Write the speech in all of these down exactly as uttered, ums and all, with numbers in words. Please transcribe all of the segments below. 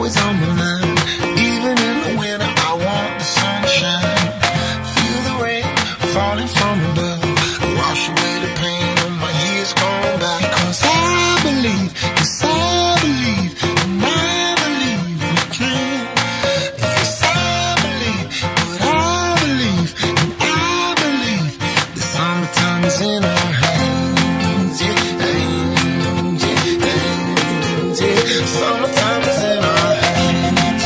always on my mind. Even in the winter, I want the sunshine. Feel the rain falling from above, wash away the pain of my years gone by. Because I believe, yes I believe, and I believe we can. Yes I believe, but I believe, and I believe the summertime is in our hands. Yeah, hands, yeah, hands, yeah. Summertime is in our hands.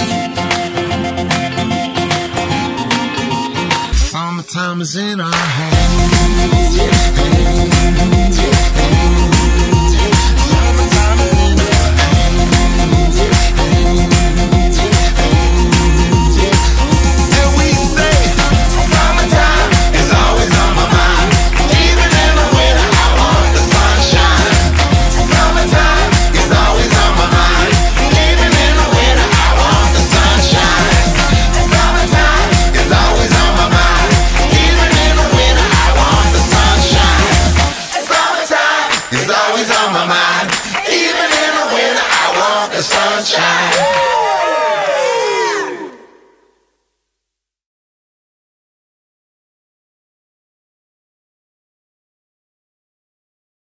Summertime is in our hands. Yeah, hands, yeah, hands, yeah. Summertime is in our hands. Yeah, hands, yeah, hands, yeah. And we say, summertime is always on my mind. Even in the winter, I want the sunshine. Summertime is always on my mind. Even in the winter, I want the sunshine. Summertime is always on my mind. Even in the winter, I want the sunshine. Summertime is always on my mind. Even in the winter, I want the sunshine.